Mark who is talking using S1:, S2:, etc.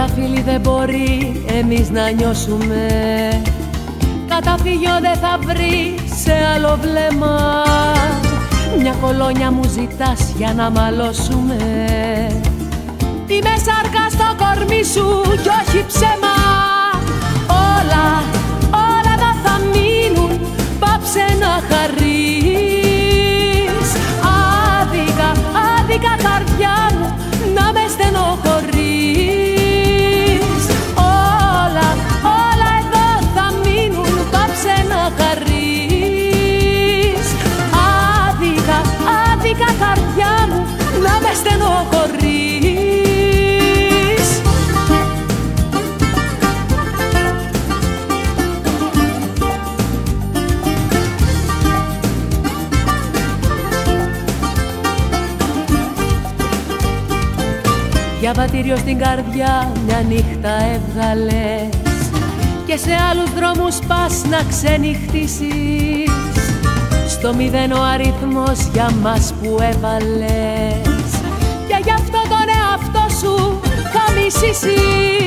S1: φίλοι δεν μπορεί εμείς να νιώσουμε. Καταφύγιο δεν θα βρει σε άλλο βλέμμα. Μια κολόνια μου ζητάς για να μαλώσουμε. Είμαι σάρκα στο κορμί σου κι όχι ψέμα. Όλα εδώ θα μείνουν, πάψε να χαρείς. Άδικα καρδιά μου να με στενοχωρείς. Όλα εδώ θα μείνουν, πάψε να χαρείς. Άδικα καρδιά μου να με στενοχωρείς. Διαβατήριο στην καρδιά μια νύχτα έβγαλες και σε άλλους δρόμους πας να ξενυχτήσεις. Στο μηδέν ο αριθμός για μας που έβαλες και γι' αυτό τον εαυτό σου θα μισήσεις.